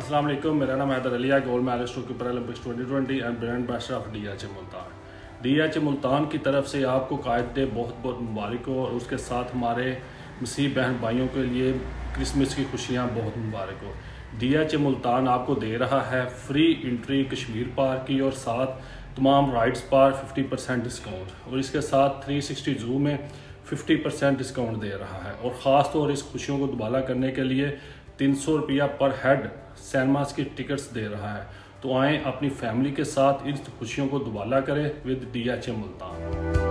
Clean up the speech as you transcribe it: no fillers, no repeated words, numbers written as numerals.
अस्सलाम वालेकुम, मेरा नाम हैदर अली है, gold medalist keeper Olympics 2020 and brand ambassador of DH Multan. DH Multan की तरफ से आपको कायदे बहुत बहुत मुबारक हो और उसके साथ हमारे मसीह बहन भाइयों के लिए क्रिसमस की खुशियाँ बहुत मुबारक हो। DH मुल्तान आपको दे रहा है फ्री एंट्री कश्मीर पार्क की और साथ तमाम राइड्स पर 50% डिस्काउंट और इसके साथ 360 ज़ू में 50% डिस्काउंट दे रहा है। और ख़ास तौर इस खुशियों को दुबाला करने के लिए 300 रुपया पर हेड सिनेमास की टिकट्स दे रहा है। तो आएँ अपनी फैमिली के साथ इन खुशियों को दुबाला करें विद DH मुल्तान।